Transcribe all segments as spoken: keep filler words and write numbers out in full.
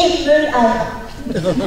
im Mülleimer.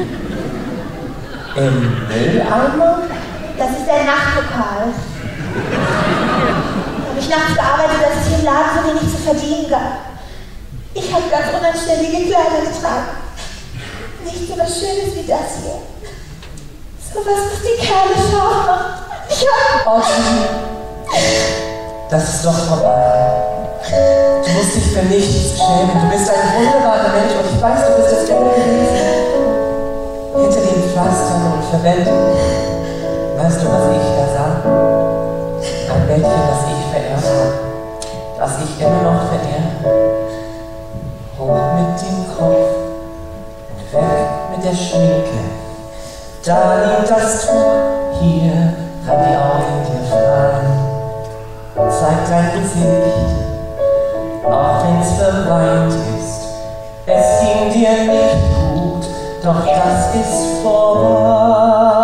Im Mülleimer? Das ist der Nachtpokal. Da habe ich nachts gearbeitet, dass es hier im Laden so wenig zu verdienen gab. Ich habe ganz unanständige Kleider getragen. Nicht so was Schönes wie das hier. So was, was die Kerle schauen. Ich hab... Otto, das ist doch vorbei. Du musst dich für nichts schämen. Du bist ein wunderbarer Mensch und ich weiß, du bist das Ende gewesen. Hinter den Pflastern und Verbänden. Weißt du, was ich da sah? Ein Mädchen, das ich verehrt habe. Das ich immer noch verehre. Hoch mit dem Kopf und weg mit der Schminke. Da liegt das Tuch, hier reib die Augen dir frei. Zeig dein Gesicht, auch wenn's verweint ist. Es ging dir nicht gut, doch das ist vorbei.